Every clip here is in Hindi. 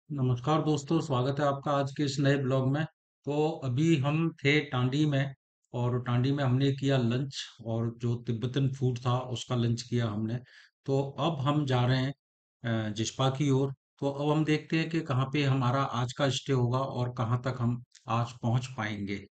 नमस्कार दोस्तों, स्वागत है आपका आज के इस नए ब्लॉग में। तो अभी हम थे टांडी में और टांडी में हमने किया लंच और जो तिब्बतन फूड था उसका लंच किया हमने। तो अब हम जा रहे हैं जिस्पा की ओर। तो अब हम देखते हैं कि कहाँ पे हमारा आज का स्टे होगा और कहाँ तक हम आज पहुँच पाएंगे।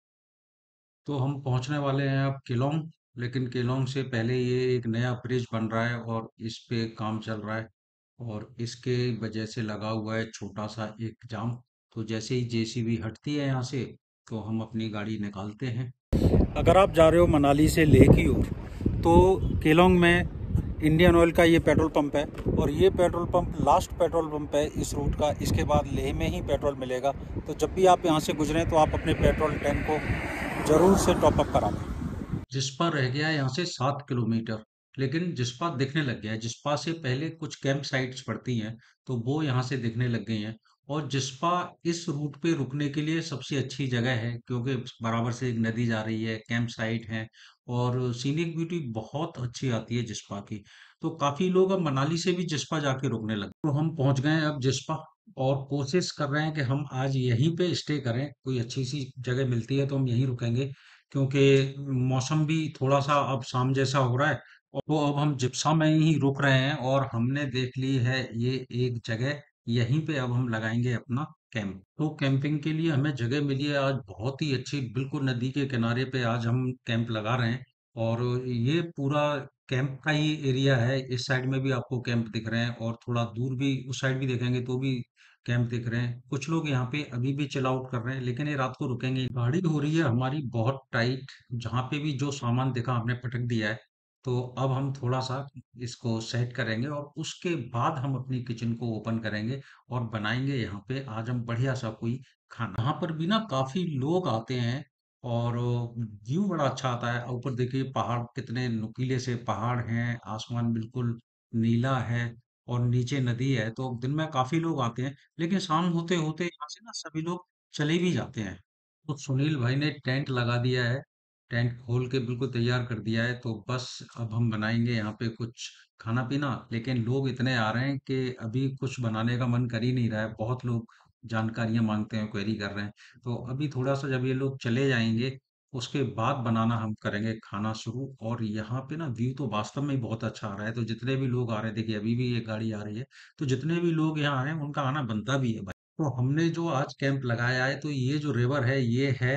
तो हम पहुँचने वाले हैं अब केलोंग, लेकिन केलोंग से पहले ये एक नया ब्रिज बन रहा है और इस पे काम चल रहा है और इसके वजह से लगा हुआ है छोटा सा एक जाम। तो जैसे ही जेसीबी हटती है यहाँ से तो हम अपनी गाड़ी निकालते हैं। अगर आप जा रहे हो मनाली से लेह की ओर तो केलोंग में इंडियन ऑयल का ये पेट्रोल पंप है और ये petrol pump last petrol pump है इस रूट का। इसके बाद लेह में ही पेट्रोल मिलेगा। तो जब भी आप यहाँ से गुजरें तो आप अपने पेट्रोल टैंक को ज़रूर से टॉप अप करा लें। जिस्पा रह गया है यहाँ से 7 किलोमीटर, लेकिन जिस्पा दिखने लग गया है। जिस्पा से पहले कुछ कैंप साइट्स पड़ती हैं तो वो यहाँ से दिखने लग गई हैं। और जिस्पा इस रूट पे रुकने के लिए सबसे अच्छी जगह है क्योंकि बराबर से एक नदी जा रही है, कैंप साइट है और सीनिक ब्यूटी बहुत अच्छी आती है जिस्पा की। तो काफी लोग अब मनाली से भी जिस्पा जाके रुकने लगे। तो हम पहुंच गए हैं अब जिस्पा और कोशिश कर रहे हैं कि हम आज यहीं पे स्टे करें। कोई अच्छी सी जगह मिलती है तो हम यहीं रुकेंगे क्योंकि मौसम भी थोड़ा सा अब शाम जैसा हो रहा है। और तो अब हम जिप्सा में ही रुक रहे हैं और हमने देख ली है ये एक जगह। यहीं पे अब हम लगाएंगे अपना कैंप। तो कैंपिंग के लिए हमें जगह मिली है आज बहुत ही अच्छी, बिल्कुल नदी के किनारे पे आज हम कैंप लगा रहे हैं। और ये पूरा कैंप का ही एरिया है। इस साइड में भी आपको कैंप दिख रहे हैं और थोड़ा दूर भी उस साइड भी देखेंगे तो भी कैंप दिख रहे हैं। कुछ लोग यहाँ पे अभी भी चिल आउट कर रहे हैं लेकिन ये रात को रुकेंगे। गाड़ी हो रही है हमारी बहुत टाइट, जहाँ पे भी जो सामान दिखा हमने पटक दिया है। तो अब हम थोड़ा सा इसको सेट करेंगे और उसके बाद हम अपनी किचन को ओपन करेंगे और बनाएंगे यहाँ पे आज हम बढ़िया सा कोई खाना। यहाँ पर भी ना काफी लोग आते हैं और व्यू बड़ा अच्छा आता है। ऊपर देखिए पहाड़, कितने नुकीले से पहाड़ हैं, आसमान बिल्कुल नीला है और नीचे नदी है। तो दिन में काफी लोग आते हैं लेकिन शाम होते होते यहाँ से ना सभी लोग चले भी जाते हैं। तो सुनील भाई ने टेंट लगा दिया है, टेंट खोल के बिल्कुल तैयार कर दिया है। तो बस अब हम बनाएंगे यहाँ पे कुछ खाना पीना। लेकिन लोग इतने आ रहे हैं कि अभी कुछ बनाने का मन कर ही नहीं रहा है। बहुत लोग जानकारियां मांगते हैं, क्वेरी कर रहे हैं। तो अभी थोड़ा सा जब ये लोग चले जाएंगे उसके बाद बनाना हम करेंगे खाना शुरू। और यहाँ पे ना व्यू तो वास्तव में ही बहुत अच्छा आ रहा है। तो जितने भी लोग आ रहे हैं, देखिए अभी भी एक गाड़ी आ रही है। तो जितने भी लोग यहाँ आ रहे हैं उनका आना बनता भी है भाई। तो हमने जो आज कैंप लगाया है तो ये जो रिवर है ये है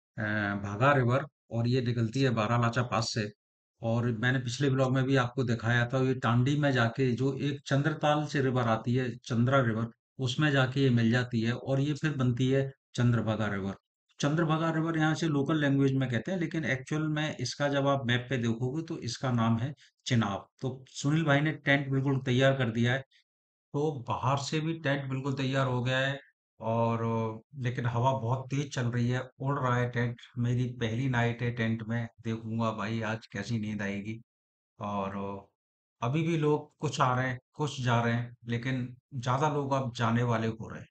भागा रिवर और ये निकलती है बारालाचा पास से। और मैंने पिछले ब्लॉग में भी आपको दिखाया था, ये टांडी में जाके जो एक चंद्रताल से रिवर आती है, चंद्रा रिवर, उसमें जाके ये मिल जाती है और ये फिर बनती है चंद्रभागा रिवर। चंद्रभागा रिवर यहाँ से लोकल लैंग्वेज में कहते हैं लेकिन एक्चुअल में इसका जब आप मैप पे देखोगे तो इसका नाम है चिनाब। तो सुनील भाई ने टेंट बिल्कुल तैयार कर दिया है। तो बाहर से भी टेंट बिल्कुल तैयार हो गया है और लेकिन हवा बहुत तेज चल रही है, उड़ रहा है टेंट। मेरी पहली नाइट है टेंट में, देखूंगा भाई आज कैसी नींद आएगी। और अभी भी लोग कुछ आ रहे हैं कुछ जा रहे हैं लेकिन ज्यादा लोग अब जाने वाले हो रहे हैं।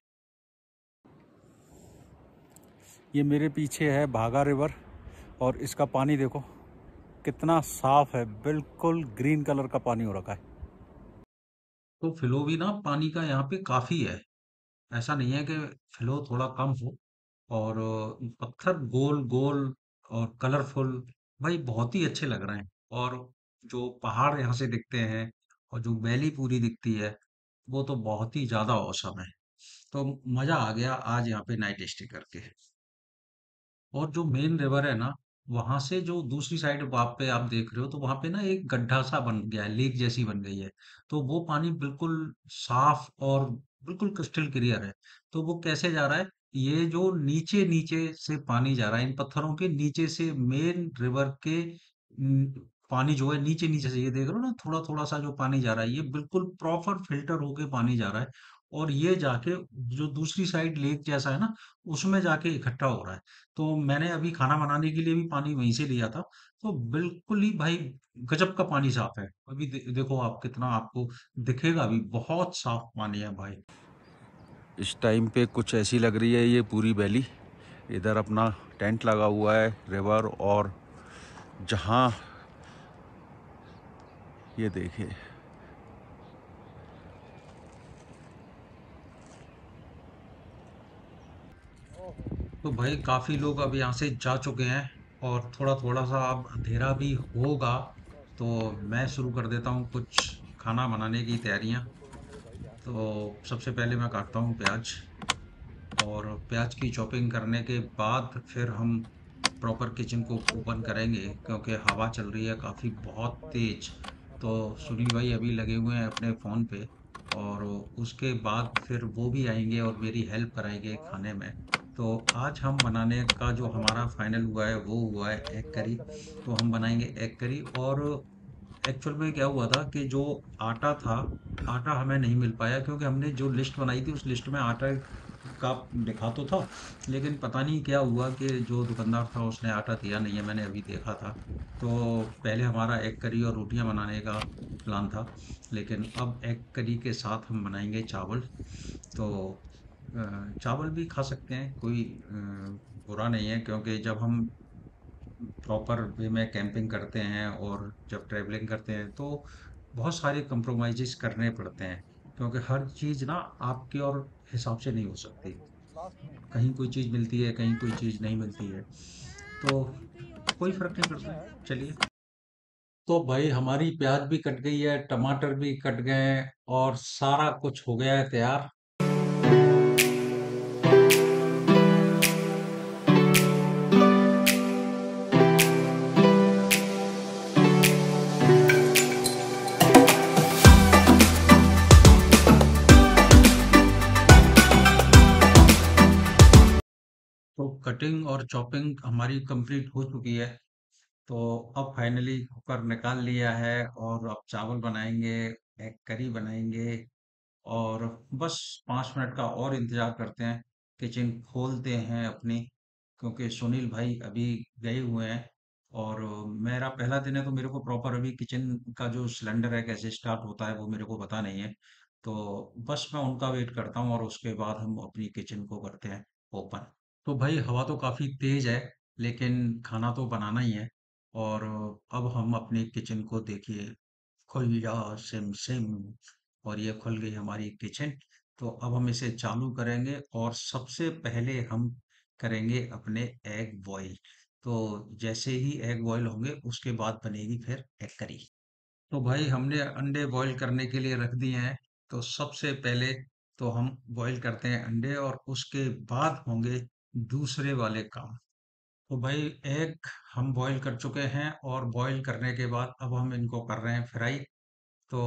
ये मेरे पीछे है भागा रिवर और इसका पानी देखो कितना साफ है, बिल्कुल ग्रीन कलर का पानी हो रखा है। तो फ्लो भी ना पानी का यहाँ पे काफी है। ऐसा नहीं है कि फ्लो थोड़ा कम हो। और पत्थर गोल गोल और कलरफुल, भाई बहुत ही अच्छे लग रहे हैं। और जो पहाड़ यहाँ से दिखते हैं और जो वैली पूरी दिखती है वो तो बहुत ही ज्यादा औसम है। तो मजा आ गया आज यहाँ पे नाइट स्टे करके। और जो मेन रिवर है ना, वहां से जो दूसरी साइड वहां पे आप देख रहे हो तो वहां पे ना एक गड्ढा सा बन गया है, लेक जैसी बन गई है। तो वो पानी बिल्कुल साफ और बिल्कुल क्रिस्टल क्लियर है। तो वो कैसे जा रहा है, ये जो नीचे नीचे से पानी जा रहा है इन पत्थरों के नीचे से मेन रिवर के पानी जो है नीचे नीचे से, ये देख रहे हो ना थोड़ा थोड़ा सा जो पानी जा रहा है ये बिल्कुल प्रॉपर फिल्टर होके पानी जा रहा है। और ये जाके जो दूसरी साइड लेक जैसा है ना उसमें जाके इकट्ठा हो रहा है। तो मैंने अभी खाना बनाने के लिए भी पानी वहीं से लिया था। तो बिल्कुल ही भाई गजब का पानी साफ है। अभी देखो आप, कितना आपको दिखेगा, अभी बहुत साफ पानी है भाई। इस टाइम पे कुछ ऐसी लग रही है ये पूरी वैली। इधर अपना टेंट लगा हुआ है रिवर, और जहाँ ये देखिए तो भाई काफी लोग अब यहाँ से जा चुके हैं और थोड़ा थोड़ा सा अब अंधेरा भी होगा, तो मैं शुरू कर देता हूँ कुछ खाना बनाने की तैयारियां। तो सबसे पहले मैं काटता हूँ प्याज, और प्याज की चॉपिंग करने के बाद फिर हम प्रॉपर किचन को ओपन करेंगे, क्योंकि हवा चल रही है काफ़ी बहुत तेज। तो सुनील भाई अभी लगे हुए हैं अपने फ़ोन पे, और उसके बाद फिर वो भी आएंगे और मेरी हेल्प कराएंगे खाने में। तो आज हम बनाने का जो हमारा फाइनल हुआ है वो हुआ है एग करी। तो हम बनाएंगे एग करी। और एक्चुअल में क्या हुआ था कि जो आटा था, आटा हमें नहीं मिल पाया, क्योंकि हमने जो लिस्ट बनाई थी उस लिस्ट में आटा का लिखा तो था, लेकिन पता नहीं क्या हुआ कि जो दुकानदार था उसने आटा दिया नहीं है। मैंने अभी देखा था। तो पहले हमारा एग करी और रोटियां बनाने का प्लान था, लेकिन अब एग करी के साथ हम बनाएंगे चावल। तो चावल भी खा सकते हैं, कोई बुरा नहीं है, क्योंकि जब हम प्रॉपर वे में कैंपिंग करते हैं और जब ट्रैवलिंग करते हैं तो बहुत सारे कंप्रोमाइजेस करने पड़ते हैं, क्योंकि हर चीज ना आपके और हिसाब से नहीं हो सकती। कहीं कोई चीज मिलती है, कहीं कोई चीज नहीं मिलती है, तो कोई फर्क नहीं पड़ता। चलिए। तो भाई हमारी प्याज भी कट गई है, टमाटर भी कट गए हैं, और सारा कुछ हो गया है तैयार। तो कटिंग और चॉपिंग हमारी कंप्लीट हो चुकी है। तो अब फाइनली कुकर निकाल लिया है, और अब चावल बनाएंगे, एग करी बनाएंगे, और बस 5 मिनट का और इंतजार करते हैं। किचन खोलते हैं अपनी, क्योंकि सुनील भाई अभी गए हुए हैं। और मेरा पहला दिन है, तो मेरे को प्रॉपर अभी किचन का जो सिलेंडर है कैसे स्टार्ट होता है वो मेरे को पता नहीं है। तो बस मैं उनका वेट करता हूँ, और उसके बाद हम अपनी किचन को करते हैं ओपन। तो भाई हवा तो काफी तेज है, लेकिन खाना तो बनाना ही है। और अब हम अपनी किचन को देखिए, खुल जा सिम सिम, और ये खुल गई हमारी किचन। तो अब हम इसे चालू करेंगे, और सबसे पहले हम करेंगे अपने एग बॉईल। तो जैसे ही एग बॉईल होंगे उसके बाद बनेगी फिर एग करी। तो भाई हमने अंडे बॉईल करने के लिए रख दिए हैं। तो सबसे पहले तो हम बॉईल करते हैं अंडे, और उसके बाद होंगे दूसरे वाले काम। तो भाई एग हम बॉईल कर चुके हैं, और बॉईल करने के बाद अब हम इनको कर रहे हैं फ्राई। तो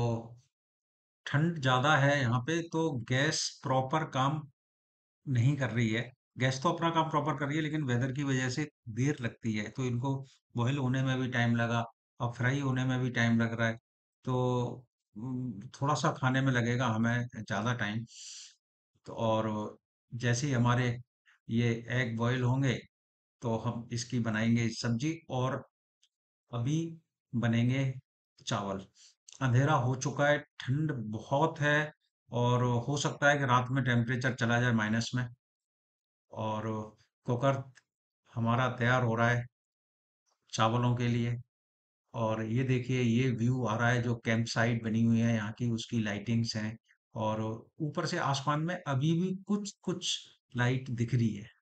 ठंड ज़्यादा है यहाँ पे, तो गैस प्रॉपर काम नहीं कर रही है। गैस तो अपना काम प्रॉपर कर रही है, लेकिन वेदर की वजह से देर लगती है, तो इनको बॉईल होने में भी टाइम लगा, और फ्राई होने में भी टाइम लग रहा है। तो थोड़ा सा खाने में लगेगा हमें ज़्यादा टाइम। तो और जैसे ही हमारे ये एग बॉईल होंगे, तो हम इसकी बनाएंगे सब्जी, और अभी बनेंगे चावल। अंधेरा हो चुका है, ठंड बहुत है, और हो सकता है कि रात में टेम्परेचर चला जाए माइनस में। और कुकर हमारा तैयार हो रहा है चावलों के लिए। और ये देखिए, ये व्यू आ रहा है, जो कैंप साइट बनी हुई है यहाँ की, उसकी लाइटिंग्स हैं। और ऊपर से आसमान में अभी भी कुछ कुछ लाइट दिख रही है।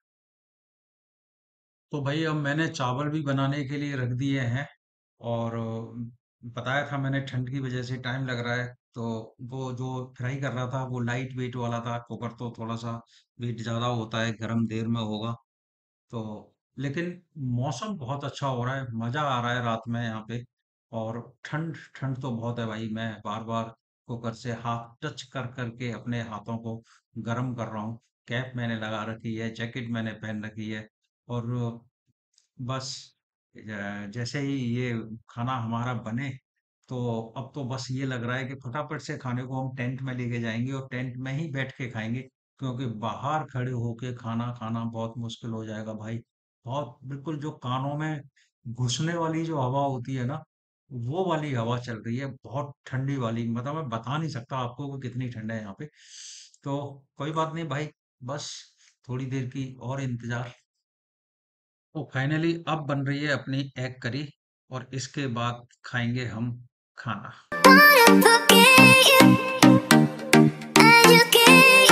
तो भाई अब मैंने चावल भी बनाने के लिए रख दिए हैं। और बताया था मैंने, ठंड की वजह से टाइम लग रहा है। तो वो जो फ्राई कर रहा था वो लाइट वेट वाला था, कुकर तो थोड़ा सा वेट ज्यादा होता है, गर्म देर में होगा। तो लेकिन मौसम बहुत अच्छा हो रहा है, मजा आ रहा है रात में यहाँ पे। और ठंड ठंड तो बहुत है भाई, मैं बार बार कुकर से हाथ टच कर करके अपने हाथों को गर्म कर रहा हूँ। कैप मैंने लगा रखी है, जैकेट मैंने पहन रखी है। और बस जैसे ही ये खाना हमारा बने, तो अब तो बस ये लग रहा है कि फटाफट से खाने को हम टेंट में लेके जाएंगे, और टेंट में ही बैठ के खाएंगे, क्योंकि बाहर खड़े होके खाना खाना बहुत मुश्किल हो जाएगा भाई। बहुत बिल्कुल जो कानों में घुसने वाली जो हवा होती है ना, वो वाली हवा चल रही है, बहुत ठंडी वाली। मतलब मैं बता नहीं सकता आपको कि कितनी ठंड है यहाँ पे। तो कोई बात नहीं भाई, बस थोड़ी देर की और इंतजार। तो फाइनली अब बन रही है अपनी एग करी, और इसके बाद खाएंगे हम खाना।